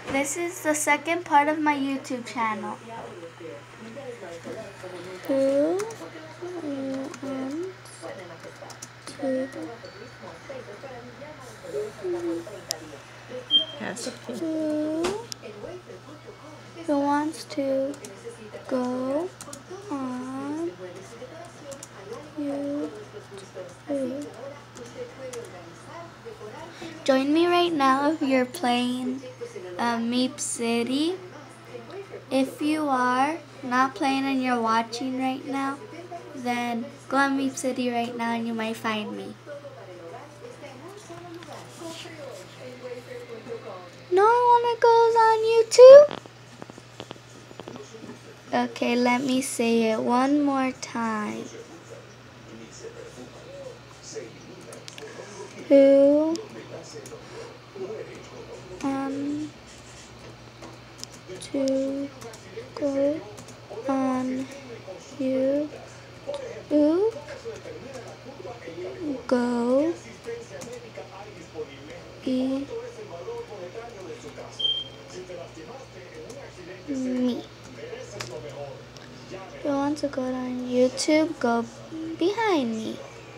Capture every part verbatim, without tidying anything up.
This is the second part of my YouTube channel. Who wants to go on YouTube? Join me right now if you're playing uh, Meep City. If you are not playing and you're watching right now, then go on Meep City right now and you might find me. No one goes on YouTube? Okay, let me say it one more time. Who um to go on YouTube? Go be me. If you want to go on YouTube, go behind me.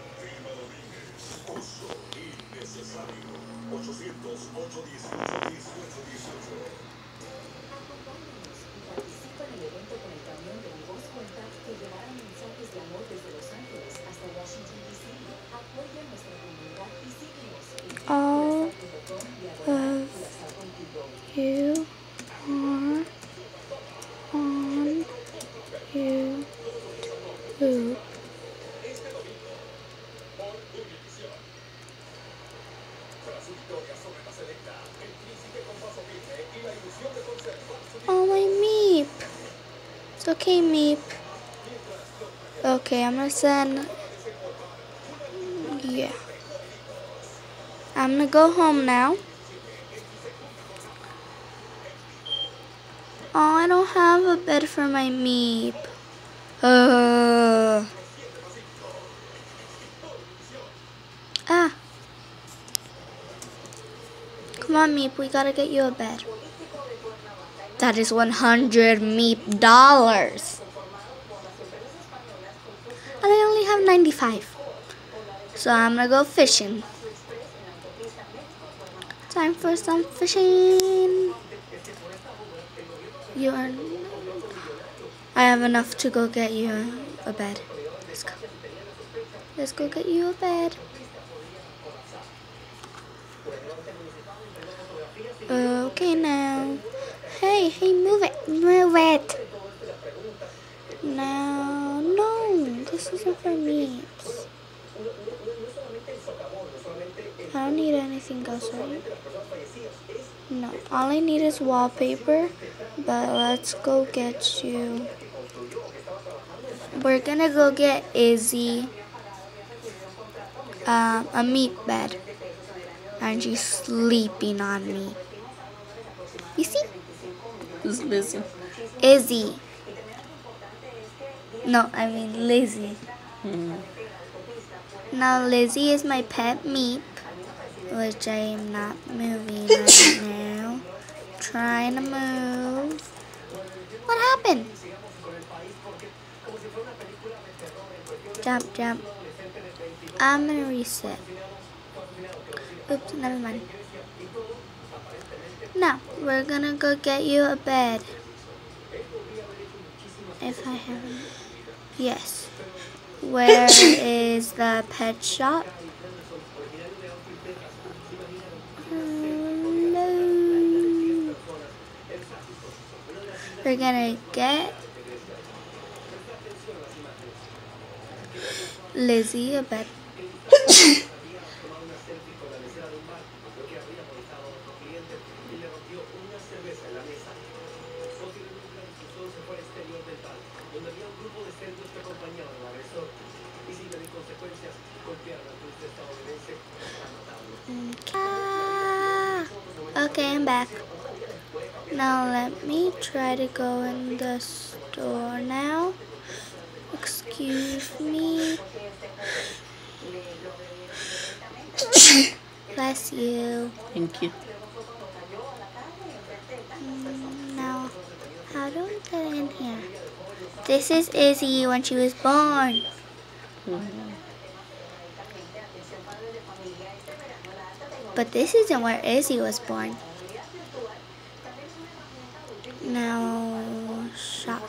All of you are on YouTube. Oh, my Meep. It's okay, Meep. Okay, I'm gonna send. Yeah. I'm gonna go home now. Oh, I don't have a bed for my Meep. Uh. Ah. Come on, Meep. We gotta get you a bed. That is one hundred Meep dollars. And I only have ninety-five. So I'm gonna go fishing. Time for some fishing. You are. I have enough to go get you a bed. Let's go. Let's go get you a bed. Okay now. Hey, hey, move it, move it. No, no, this isn't for me. I don't need anything else, right? No, all I need is wallpaper, but let's go get you. We're gonna go get Izzy um, a Meep bed, and she's sleeping on me. You see? Who's Lizzie? Izzy. No, I mean Lizzie. Mm-hmm. Now Lizzie is my pet Meep, which I am not moving right now. Trying to move. What happened? Jump, jump. I'm gonna reset. Oops, never mind. Now, we're gonna go get you a bed. If I haven't. Yes. Where is the pet shop? Hello. We're gonna get Lizzie a bed. Okay, I'm back. Now let me try to go in the store now. Excuse me. Bless you. Thank you. do we get in here? This is Izzy when she was born. Mm-hmm. But this isn't where Izzy was born. Now, shop.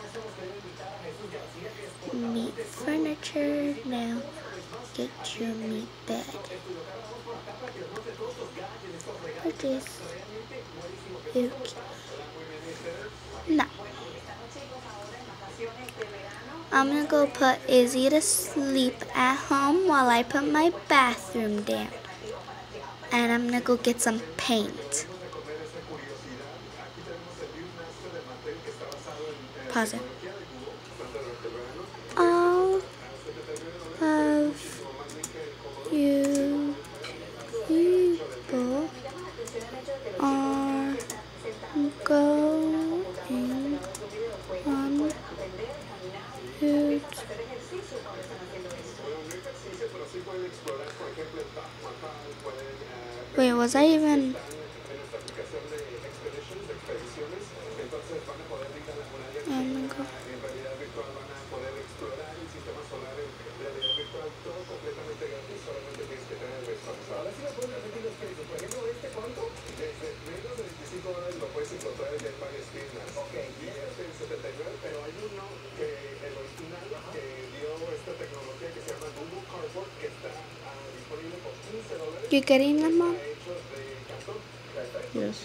Meat furniture. Now, get your meat bed. Purchase. Okay. Now, I'm gonna go put Izzy to sleep at home while I put my bathroom down. And I'm gonna go get some paint. Pause it. All of you people are going on YouTube. Wait, was I even... I'm gonna go. You getting them, Mom? Yes.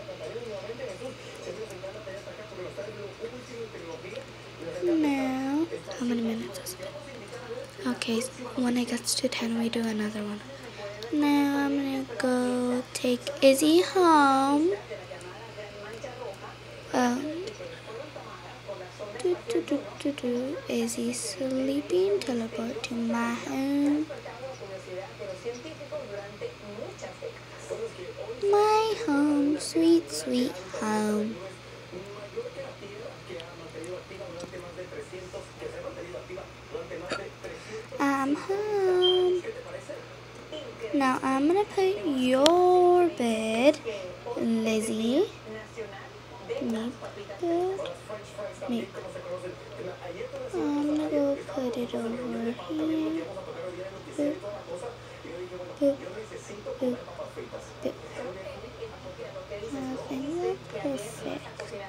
Now, how many minutes is it? Okay, when it gets to ten, we do another one. Now I'm gonna go take Izzy home. Um, do, do, do, do, do. Izzy sleeping. Teleport to my home. My home, sweet, sweet home. I'm home. Now I'm gonna put your bed, Lizzie. Me bed. Me. I'm gonna go put it over here. Boop. Boop. Boop. Boop. I think that's perfect.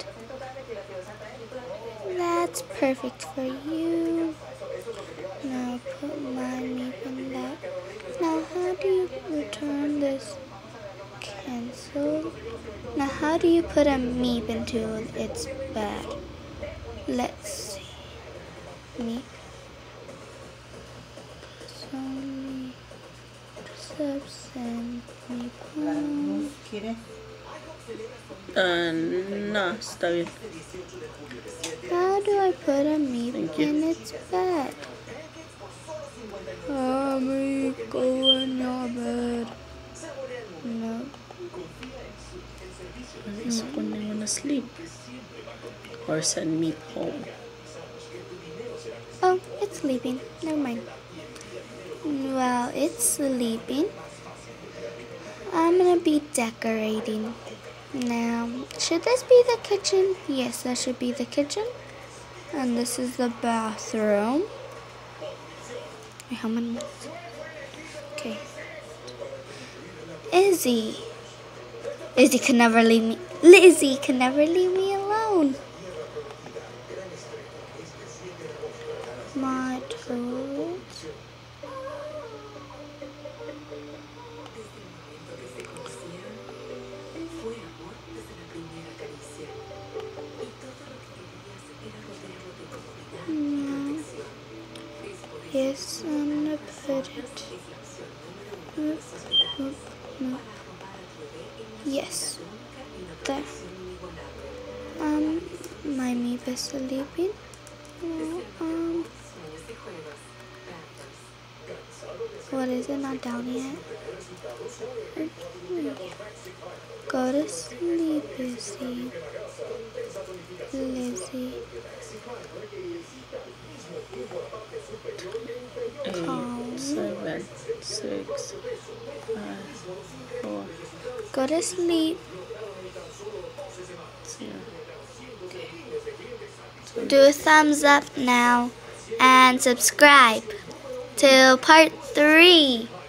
That's perfect for you. Now put my meat in that. Now how do you return this? Cancel. Now how do you put a meep into its bed? Let's see. Meep. So subsend meep home. Uh, no, está bien. How do I put a meep Thank you. in its bed? Oh, meep, go in your bed. No. It's when they wanna sleep. Or send me home. Oh, it's sleeping. Never mind. While it's sleeping, I'm gonna be decorating. Now, should this be the kitchen? Yes, that should be the kitchen. And this is the bathroom. Wait, how many minutes? Okay. Izzy. Izzy can never leave me. Lizzie can never leave me alone. My toes. No. Yes, I'm gonna put it. Nope, nope, nope. Yes. There. Um, my meep is sleeping. Oh, um, what is it? Not down yet. Go to sleep, Izzy. Lizzie. Eight, seven, six, five, four, Go to sleep. zero. Okay. do a thumbs up now and subscribe to part three.